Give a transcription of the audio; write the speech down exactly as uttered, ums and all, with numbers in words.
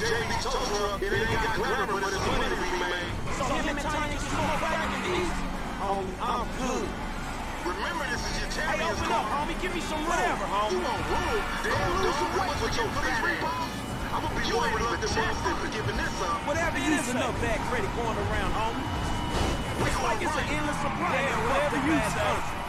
J B tow truck, it ain't got glamour, but it's money to be made. So him and Tanya can smoke back in these. Homie, I'm good. Remember, this is your Hey, champion's open car. up, homie. Give me some whatever, homie. You want room? Damn, lose some weight with your fat ass. I'm gonna be more reluctant for giving this up. Whatever it is, enough bad credit going around, homie. Looks like it's an endless supply. Yeah, whatever you say.